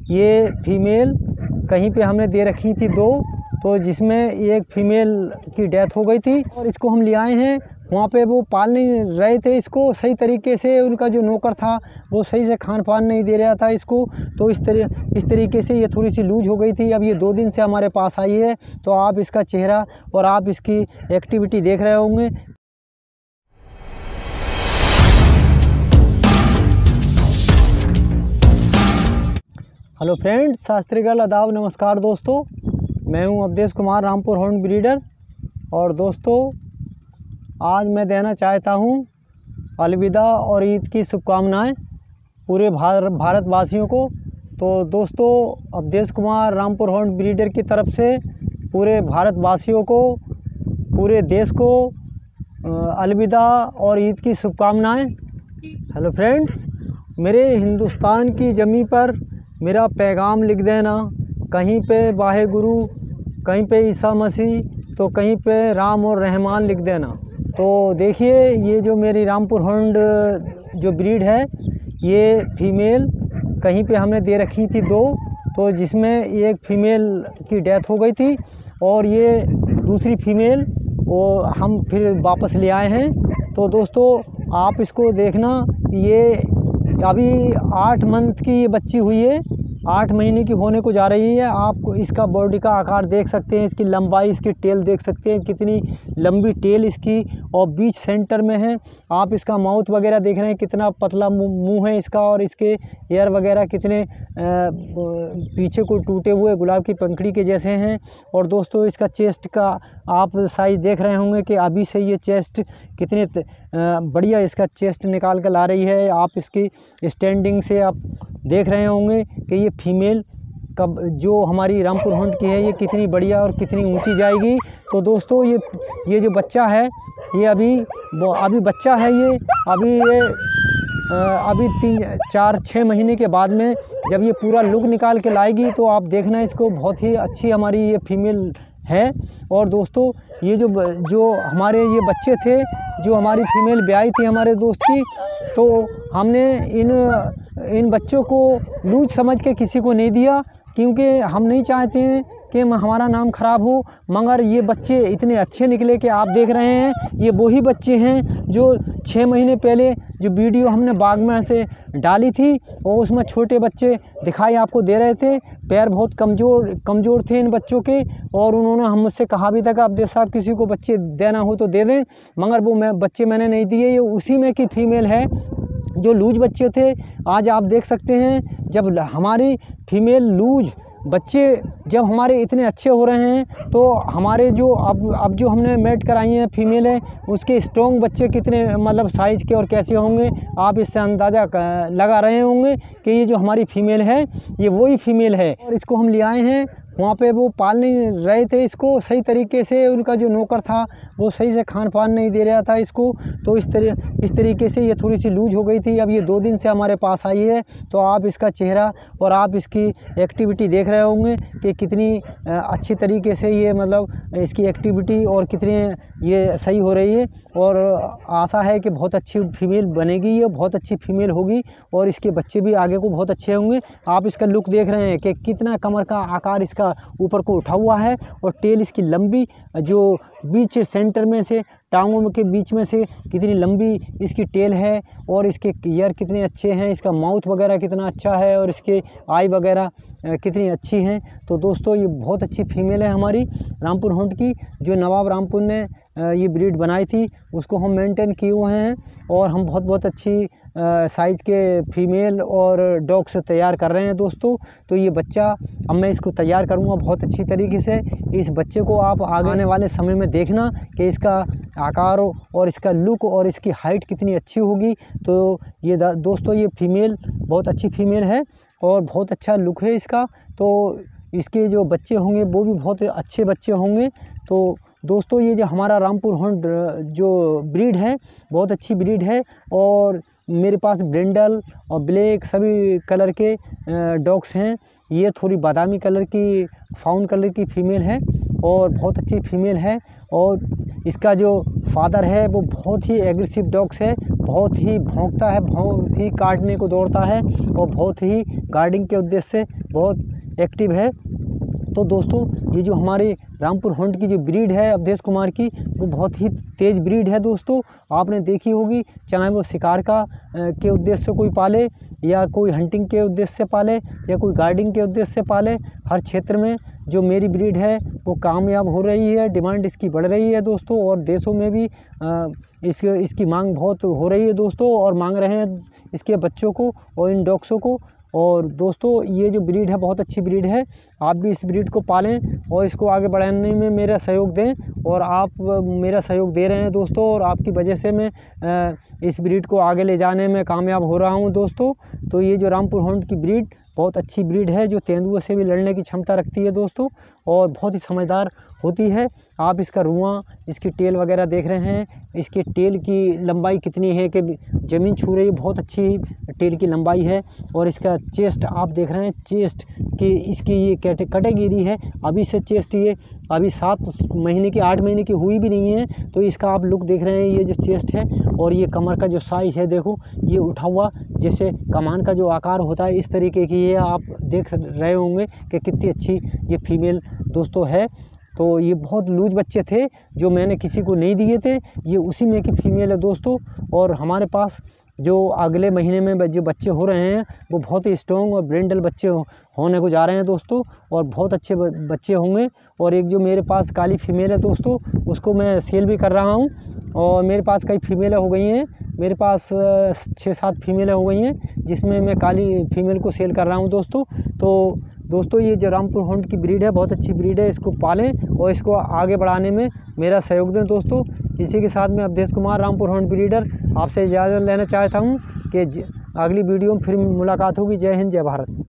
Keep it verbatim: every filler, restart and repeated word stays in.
ये फीमेल कहीं पे हमने दे रखी थी दो, तो जिसमें एक फीमेल की डेथ हो गई थी और इसको हम ले आए हैं। वहाँ पे वो पाल नहीं रहे थे इसको सही तरीके से, उनका जो नौकर था वो सही से खान पान नहीं दे रहा था इसको, तो इस तरह इस तरीके से ये थोड़ी सी लूज हो गई थी। अब ये दो दिन से हमारे पास आई है, तो आप इसका चेहरा और आप इसकी एक्टिविटी देख रहे होंगे। हेलो फ्रेंड्स, सत श्री अकाल, आदाब, नमस्कार दोस्तों। मैं हूं अवधेश कुमार, रामपुर हॉर्न ब्रीडर। और दोस्तों, आज मैं देना चाहता हूं अलविदा और ईद की शुभकामनाएं पूरे भारत भारतवासियों को। तो दोस्तों, अवधेश कुमार रामपुर हॉर्न ब्रीडर की तरफ से पूरे भारतवासियों को, पूरे देश को अलविदा और ईद की शुभकामनाएं। हेलो फ्रेंड्स, मेरे हिंदुस्तान की ज़मीन पर मेरा पैगाम लिख देना। कहीं पे वाहे गुरु, कहीं पे ईसा मसीह, तो कहीं पे राम और रहमान लिख देना। तो देखिए, ये जो मेरी रामपुर हॉर्न जो ब्रीड है, ये फीमेल कहीं पे हमने दे रखी थी दो, तो जिसमें एक फ़ीमेल की डेथ हो गई थी और ये दूसरी फ़ीमेल वो हम फिर वापस ले आए हैं। तो दोस्तों, आप इसको देखना, ये अभी आठ मंथ की ये बच्ची हुई है, आठ महीने की होने को जा रही है। आप इसका बॉडी का आकार देख सकते हैं, इसकी लंबाई, इसकी टेल देख सकते हैं, कितनी लंबी टेल इसकी, और बीच सेंटर में है। आप इसका माउथ वगैरह देख रहे हैं, कितना पतला मुंह है इसका, और इसके एयर वगैरह कितने पीछे को टूटे हुए गुलाब की पंखड़ी के जैसे हैं। और दोस्तों, इसका चेस्ट का आप साइज़ देख रहे होंगे कि अभी से ये चेस्ट कितने बढ़िया इसका चेस्ट निकाल कर ला रही है। आप इसकी स्टैंडिंग से आप देख रहे होंगे कि ये फीमेल कब जो हमारी रामपुर हॉर्न की है, ये कितनी बढ़िया और कितनी ऊंची जाएगी। तो दोस्तों, ये ये जो बच्चा है, ये अभी अभी बच्चा है, ये अभी ये अभी तीन चार छः महीने के बाद में जब ये पूरा लुक निकाल के लाएगी, तो आप देखना इसको, बहुत ही अच्छी हमारी ये फीमेल है। और दोस्तों, ये जो जो हमारे ये बच्चे थे, जो हमारी फीमेल ब्याई थी हमारे दोस्त की, तो हमने इन इन बच्चों को लूज समझ के किसी को नहीं दिया, क्योंकि हम नहीं चाहते हैं कि हमारा नाम ख़राब हो। मगर ये बच्चे इतने अच्छे निकले कि आप देख रहे हैं, ये वही बच्चे हैं जो छः महीने पहले जो वीडियो हमने बाग में से डाली थी, और उसमें छोटे बच्चे दिखाई आपको दे रहे थे। पैर बहुत कमज़ोर कमज़ोर थे इन बच्चों के, और उन्होंने हम मुझसे कहा भी था कि अवधेश साहब, किसी को बच्चे देना हो तो दे दें, मगर वो मैं बच्चे मैंने नहीं दिए। ये उसी में की फ़ीमेल है जो लूज बच्चे थे। आज आप देख सकते हैं, जब हमारी फीमेल लूज बच्चे जब हमारे इतने अच्छे हो रहे हैं, तो हमारे जो अब अब जो हमने मेट कराई हैं फीमेल है, उसके स्ट्रॉन्ग बच्चे कितने मतलब साइज़ के और कैसे होंगे, आप इससे अंदाज़ा लगा रहे होंगे कि ये जो हमारी फ़ीमेल है, ये वही फ़ीमेल है। और इसको हम ले आए हैं, वहाँ पे वो पाल नहीं रहे थे इसको सही तरीके से, उनका जो नौकर था वो सही से खान पान नहीं दे रहा था इसको, तो इस तरह इस तरीके से ये थोड़ी सी लूज हो गई थी। अब ये दो दिन से हमारे पास आई है, तो आप इसका चेहरा और आप इसकी एक्टिविटी देख रहे होंगे कि कितनी अच्छी तरीके से ये मतलब इसकी एक्टिविटी और कितनी ये सही हो रही है। और आशा है कि बहुत अच्छी फीमेल बनेगी, ये बहुत अच्छी फीमेल होगी, और इसके बच्चे भी आगे को बहुत अच्छे होंगे। आप इसका लुक देख रहे हैं कि कितना कमर का आकार इसका ऊपर को उठा हुआ है, और टेल इसकी लंबी, जो बीच सेंटर में से टांगों के बीच में से कितनी लंबी इसकी टेल है, और इसके ईयर कितने अच्छे हैं, इसका माउथ वगैरह कितना अच्छा है, और इसके आई वगैरह कितनी अच्छी हैं। तो दोस्तों, ये बहुत अच्छी फीमेल है हमारी रामपुर हॉर्न की, जो नवाब रामपुर ने ये ब्रीड बनाई थी, उसको हम मेंटेन किए हुए हैं, और हम बहुत बहुत अच्छी साइज़ के फीमेल और डॉग्स तैयार कर रहे हैं दोस्तों। तो ये बच्चा अब मैं इसको तैयार करूँगा बहुत अच्छी तरीके से। इस बच्चे को आप आगे आने वाले समय में देखना कि इसका आकार और इसका लुक और इसकी हाइट कितनी अच्छी होगी। तो ये दोस्तों, ये फीमेल बहुत अच्छी फीमेल है और बहुत अच्छा लुक है इसका। तो इसके जो बच्चे होंगे वो भी बहुत अच्छे बच्चे होंगे। तो दोस्तों, ये जो हमारा रामपुर हॉर्न जो ब्रीड है, बहुत अच्छी ब्रीड है, और मेरे पास ब्रिंडल और ब्लैक सभी कलर के डॉग्स हैं। ये थोड़ी बादामी कलर की, फाउन कलर की फ़ीमेल है, और बहुत अच्छी फीमेल है। और इसका जो फादर है वो बहुत ही एग्रेसिव डॉग्स है, बहुत ही भौंकता है, बहुत ही काटने को दौड़ता है और बहुत ही गार्डिंग के उद्देश्य से बहुत एक्टिव है। तो दोस्तों ये जो हमारे रामपुर हंट की जो ब्रीड है अवधेश कुमार की, वो बहुत ही तेज़ ब्रीड है दोस्तों। आपने देखी होगी, चाहे वो शिकार का के उद्देश्य से कोई पाले या कोई हंटिंग के उद्देश्य से पाले या कोई गार्डिंग के उद्देश्य से पाले, हर क्षेत्र में जो मेरी ब्रीड है वो कामयाब हो रही है। डिमांड इसकी बढ़ रही है दोस्तों, और देशों में भी इस इसकी मांग बहुत हो रही है दोस्तों, और मांग रहे हैं इसके बच्चों को और इन डॉग्सों को। और दोस्तों ये जो ब्रीड है बहुत अच्छी ब्रीड है, आप भी इस ब्रीड को पालें और इसको आगे बढ़ाने में मेरा सहयोग दें। और आप मेरा सहयोग दे रहे हैं दोस्तों, और आपकी वजह से मैं इस ब्रीड को आगे ले जाने में कामयाब हो रहा हूं दोस्तों। तो ये जो रामपुर हंट की ब्रीड बहुत अच्छी ब्रीड है, जो तेंदुओं से भी लड़ने की क्षमता रखती है दोस्तों, और बहुत ही समझदार होती है। आप इसका रुआं, इसकी टेल वगैरह देख रहे हैं, इसके टेल की लंबाई कितनी है कि ज़मीन छू रही है, बहुत अच्छी टेल की लंबाई है। और इसका चेस्ट आप देख रहे हैं, चेस्ट की इसकी ये कैटेगरी है, अभी से चेस्ट ये अभी सात महीने की आठ महीने की हुई भी नहीं है। तो इसका आप लुक देख रहे हैं, ये जो चेस्ट है और ये कमर का जो साइज़ है, देखो ये उठा हुआ जैसे कमान का जो आकार होता है, इस तरीके की ये आप देख रहे होंगे कि कितनी अच्छी ये फीमेल दोस्तों है। तो ये बहुत लूज बच्चे थे जो मैंने किसी को नहीं दिए थे, ये उसी में की फीमेल है दोस्तों। और हमारे पास जो अगले महीने में जो बच्चे हो रहे हैं वो बहुत ही स्ट्रॉन्ग और ब्रेंडल बच्चे होने को जा रहे हैं दोस्तों, और बहुत अच्छे बच्चे होंगे। और एक जो मेरे पास काली फीमेल है दोस्तों, उसको मैं सेल भी कर रहा हूँ, और मेरे पास कई फीमेलें हो गई हैं, मेरे पास छः सात फीमेलें हो गई हैं, जिसमें मैं काली फीमेल को सेल कर रहा हूँ दोस्तों। तो दोस्तों ये जो रामपुर हंट की ब्रीड है बहुत अच्छी ब्रीड है, इसको पालें और इसको आगे बढ़ाने में मेरा सहयोग दें दोस्तों। इसी के साथ मैं अवधेश कुमार रामपुर हंट ब्रीडर आपसे इजाज़त लेना चाहता हूँ कि अगली वीडियो में फिर मुलाकात होगी। जय हिंद, जय भारत।